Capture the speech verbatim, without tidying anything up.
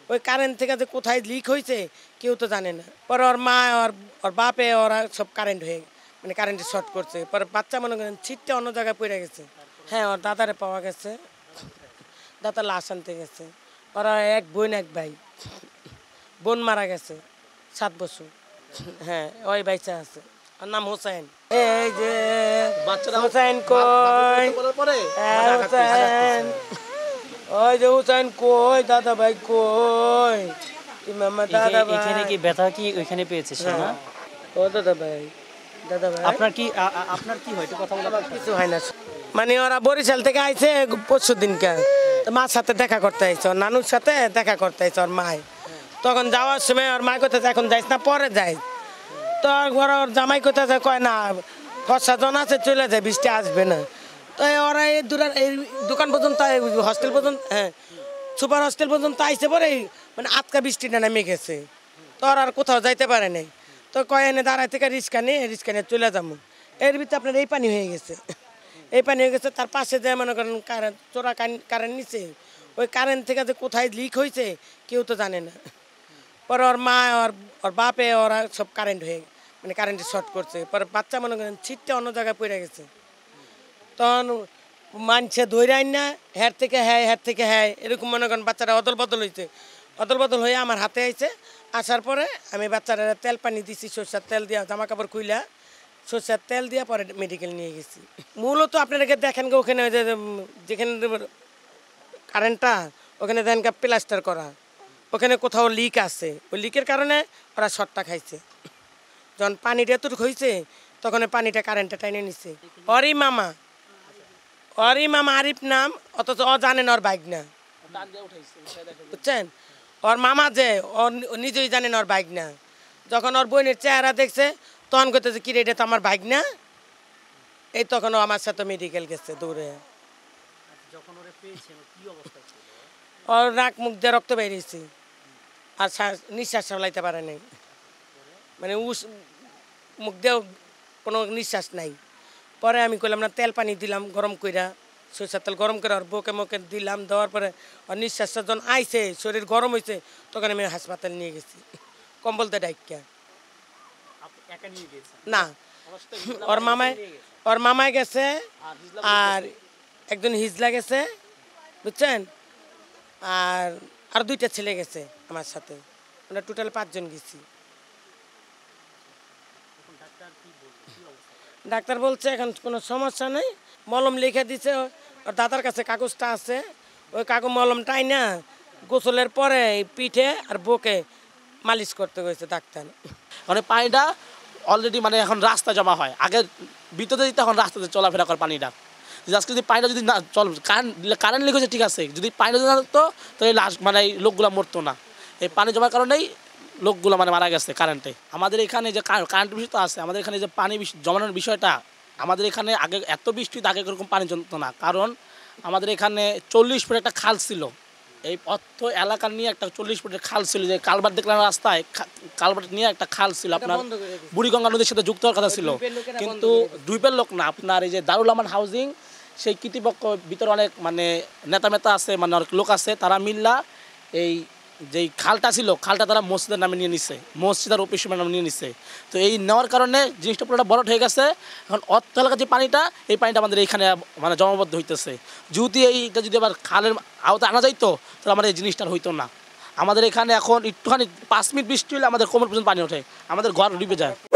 ওই কারেন্ট থেকে যে কোথায় লিক হয়েছে কেউ তো জানে না। পরে ওর মা ওর ওর বাপে ওরা সব কারেন্ট হয়ে মানে কারেন্টে শর্ট করছে। পরে বাচ্চা মনে করেন ছিটটা অন্য জায়গায় পড়ে গেছে। হ্যাঁ, ওর দাদারে পাওয়া গেছে, দাদার লাশ আনতে গেছে। ওরা এক বোন এক ভাই, বোন মারা গেছে সাত বছর। হ্যাঁ, ওই বাইচা আছে, ওর নাম হোসেন। এই যে হোসেন কই, হোসেন ওই যে হোসেন কই, দাদা ভাই কই, মামা দাদা ভাই। এখানে কি ব্যথা কি ওইখানে পেয়েছে সে না? ও দাদা ভাই, দাদা ভাই আপনার কি আপনার কি হয় একটু কথা বলা? কিছু হয় না, মানে ওরা বরিশাল থেকে আইছে পরশু দিনকে, মার সাথে দেখা করতে আইছে, ওর নানুর সাথে দেখা করতে আইছে ওর মায়। তখন যাওয়ার সময় ওর মায় কোথায় এখন যাইস না, পরে যাই। তো ওর ওর জামাই কোথায় কয় না ফর্সা জন আছে চলে যায়, বৃষ্টি আসবে না। তো ওরা এই দূরের এই দোকান পর্যন্ত হস্টেল পর্যন্ত, হ্যাঁ সুপার হস্টেল পর্যন্ত আইসে পরে মানে আজকা বৃষ্টিটা নেমে গেছে। তো ওরা আর কোথাও যাইতে পারে নাই। তো কয় এনে দাঁড়ায় থেকে রিক্সা নিয়ে রিক্সা নিয়ে চলে যাবো। এর ভিতরে আপনার এই পানি হয়ে গেছে, এই পানি হয়ে গেছে। তার পাশে যে মনে করেন কারেন্ট চোরা কারেন্ট নিচে, ওই কারেন্ট থেকে যে কোথায় লিক হয়েছে কেউ তো জানে না। পরে ওর মা ওর ওর বাপে ওরা সব কারেন্ট হয়ে মানে কারেন্টে শর্ট করছে। পরে বাচ্চা মনে করেন ছিটটা অন্য জায়গায় পড়ে গেছে। তখন মানছে ধৈর্য আইন না, হ্যার থেকে হ্যাঁ হ্যার থেকে হ্যাঁ এরকম মনে করেন বাচ্চারা অদল বদল হয়েছে। অদল বদল হয়ে আমার হাতে আইছে। আসার পরে আমি বাচ্চারা তেল পানি দিছি, সরষের তেল দিয়া জামা কাপড় খুইলা সরষের তেল দিয়া পরে মেডিকেল নিয়ে গেছি। মূলত আপনাদেরকে দেখেন গো ওখানে ওই যে যেখানে কারেন্টটা ওখানে দেখেন প্লাস্টার করা, ওখানে কোথাও লিক আছে। ওই লিকের কারণে ওরা শর্টটা খাইছে। যখন পানিটা এতটুকু হয়েছে তখন পানিটা কারেন্টটা টাইনে নিচ্ছে। ওরই মামা, ওরই মামা আরিফ নাম, অথচ ও জানেন ওর বাইক না, বুঝছেন? ওর মামা যে ওর নিজেই জানেন ওর বাইক না। যখন ওর বোনের চেহারা দেখছে তখন করতেছে কি রে এটা তো আমার বাইক না। এই তখন ও আমার সাথে মেডিকেল গেছে দৌড়ে। ওর নাক মুখ দিয়ে রক্ত বেরিয়েছে আর নিঃশ্বাস সামলাইতে পারে নাই, মানে উস মুখ দিয়েও কোনো নিঃশ্বাস নাই। পরে আমি কইলাম না তেল পানি দিলাম গরম কইরা, সরষের তেল গরম করে ওর বুকে মুখে দিলাম। দেওয়ার পরে ওর নিঃশ্বাসটা যখন আইছে, শরীর গরম হয়েছে, তখন আমি হাসপাতাল নিয়ে গেছি কম্বলতে ডাইকা। না, ওর মামায় ওর মামায় গেছে আর একজন হিজলা গেছে, বুঝছেন? আর আর দুইটা ছেলে গেছে আমার সাথে, আমরা টোটাল পাঁচজন গেছি। ডাক্তার বলছে এখন কোনো সমস্যা নেই, মলম লিখে দিছে। ওর দাদার কাছে কাগজটা আছে, ওই কাগজ মলমটাই না গোসলের পরে পিঠে আর বুকে মালিশ করতে গেছে ডাক্তার। মানে পানিটা অলরেডি মানে এখন রাস্তা জমা হয়, আগে ভিতরে দিতে এখন রাস্তাতে চলাফেরা করে পানিটা। আজকে যদি পানিটা যদি না চল কারেন্ট কারেন্ট লিক হয়েছে ঠিক আছে, যদি পানিটা যদি না থাকতো তাহলে লাশ মানে এই লোকগুলো মরতো না। এই পানি জমার কারণেই লোকগুলো মানে মারা গেছে কারেন্টে। আমাদের এখানে যে কারেন্ট বিষয় তো আছে, আমাদের এখানে যে পানি জমানোর বিষয়টা, আমাদের এখানে আগে এত বৃষ্টিতে আগে এরকম পানি জমতো না। কারণ আমাদের এখানে চল্লিশ ফুট একটা খাল ছিল, এই অর্থ এলাকা নিয়ে একটা চল্লিশ ফুটের খাল ছিল, যে কালভার্ট দেখলাম রাস্তায়, কালভার্ট নিয়ে একটা খাল ছিল আপনার বুড়িগঙ্গা নদীর সাথে যুক্ত হওয়ার কথা ছিল। কিন্তু দুইপের লোক না, আপনার এই যে দারুল আমান হাউজিং সেই কর্তৃপক্ষ ভিতরে অনেক মানে নেতা মেতা আছে, মানে অনেক লোক আছে, তারা মিল্লা এই যেই খালটা ছিল খালটা তারা মসজিদের নামে নিয়ে নিছে, মসজিদ আর অফিসের নামে নিয়ে নিছে। তো এই নেওয়ার কারণে জিনিসটা পুরোটা বড় হয়ে গেছে। এখন অর্থ এলাকার যে পানিটা, এই পানিটা আমাদের এইখানে মানে জমাবদ্ধ হইতেছে। যদি এইটা যদি আবার খালের আওতায় আনা যাইতো তাহলে আমাদের এই জিনিসটা হইতো না। আমাদের এখানে এখন একটুখানি পাঁচ মিনিট বৃষ্টি হলে আমাদের কোমর পর্যন্ত পানি ওঠে, আমাদের ঘর ডুবে যায়।